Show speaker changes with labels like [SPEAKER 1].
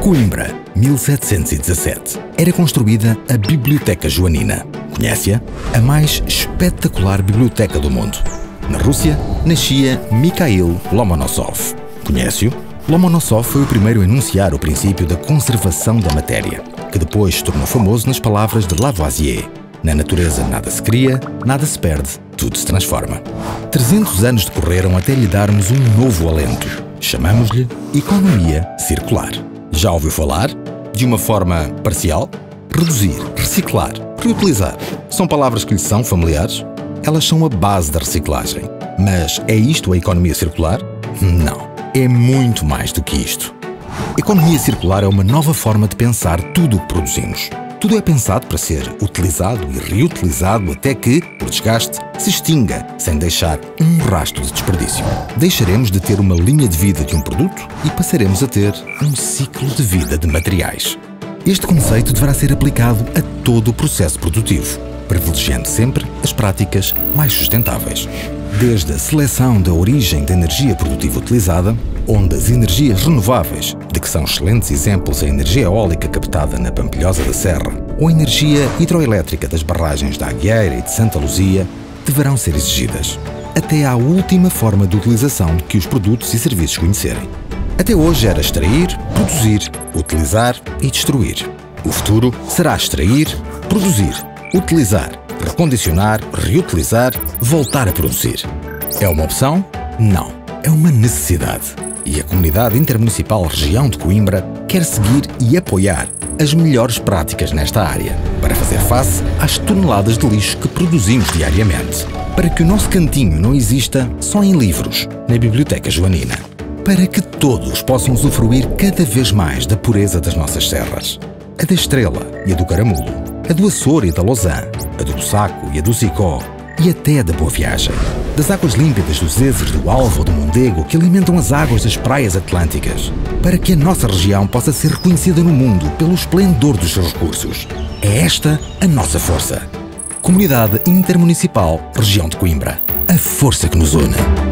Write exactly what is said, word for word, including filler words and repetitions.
[SPEAKER 1] Coimbra, mil setecentos e dezassete. Era construída a Biblioteca Joanina. Conhece-a? A mais espetacular biblioteca do mundo. Na Rússia, nascia Mikhail Lomonosov. Conhece-o? Lomonosov foi o primeiro a enunciar o princípio da conservação da matéria, que depois se tornou famoso nas palavras de Lavoisier. Na natureza nada se cria, nada se perde, tudo se transforma. trezentos anos decorreram até lhe darmos um novo alento. Chamamos-lhe economia circular. Já ouviu falar? De uma forma parcial? Reduzir, reciclar, reutilizar. São palavras que lhe são familiares? Elas são a base da reciclagem. Mas é isto a economia circular? Não. É muito mais do que isto. Economia circular é uma nova forma de pensar tudo o que produzimos. Tudo é pensado para ser utilizado e reutilizado até que, por desgaste, se extinga, sem deixar um rastro de desperdício. Deixaremos de ter uma linha de vida de um produto e passaremos a ter um ciclo de vida de materiais. Este conceito deverá ser aplicado a todo o processo produtivo, privilegiando sempre as práticas mais sustentáveis. Desde a seleção da origem da energia produtiva utilizada, onde as energias renováveis, de que são excelentes exemplos a energia eólica captada na Pampilhosa da Serra ou a energia hidroelétrica das barragens da Agueira e de Santa Luzia, deverão ser exigidas, até à última forma de utilização que os produtos e serviços conhecerem. Até hoje era extrair, produzir, utilizar e destruir. O futuro será extrair, produzir, utilizar, recondicionar, reutilizar, voltar a produzir. É uma opção? Não. É uma necessidade. E a Comunidade Intermunicipal Região de Coimbra quer seguir e apoiar as melhores práticas nesta área para fazer face às toneladas de lixo que produzimos diariamente. Para que o nosso cantinho não exista só em livros, na Biblioteca Joanina. Para que todos possam usufruir cada vez mais da pureza das nossas serras. A da Estrela e a do Caramulo, a do Açor e da Lausanne, a do Bussaco e a do Sicó, e até da Boa Viagem. Das águas límpidas dos Zezes, do Alvo ou do Mondego que alimentam as águas das praias atlânticas, para que a nossa região possa ser reconhecida no mundo pelo esplendor dos seus recursos. É esta a nossa força. Comunidade Intermunicipal Região de Coimbra. A força que nos une.